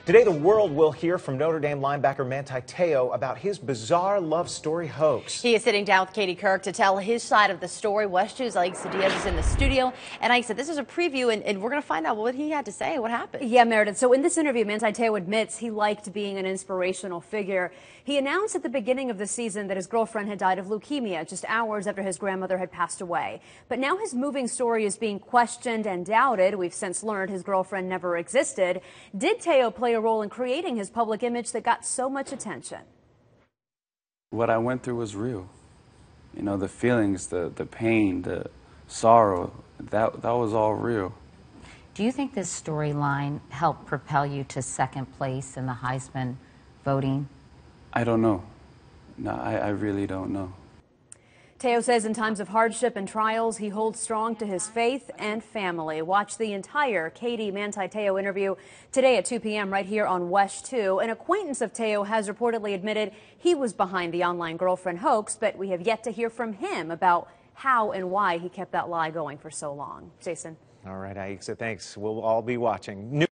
Today, the world will hear from Notre Dame linebacker Manti T'eo about his bizarre love story hoax. He is sitting down with Katie Couric to tell his side of the story. WESH 2's Aixa Diaz is in the studio. And Aixa, this is a preview, and we're going to find out what he had to say, what happened. Yeah, Meredith. So in this interview, Manti T'eo admits he liked being an inspirational figure. He announced at the beginning of the season that his girlfriend had died of leukemia just hours after his grandmother had passed away. But now his moving story is being questioned and doubted. We've since learned his girlfriend never existed. Did T'eo play a role in creating his public image that got so much attention? What I went through was real. You know, the feelings, the pain, the sorrow, that was all real. Do you think this storyline helped propel you to second place in the Heisman voting? I don't know. No, I really don't know. T'eo says in times of hardship and trials, he holds strong to his faith and family. Watch the entire Katie Manti T'eo interview today at 2 p.m. right here on WESH 2. An acquaintance of T'eo has reportedly admitted he was behind the online girlfriend hoax, but we have yet to hear from him about how and why he kept that lie going for so long. Jason. All right, Aixa, thanks. We'll all be watching.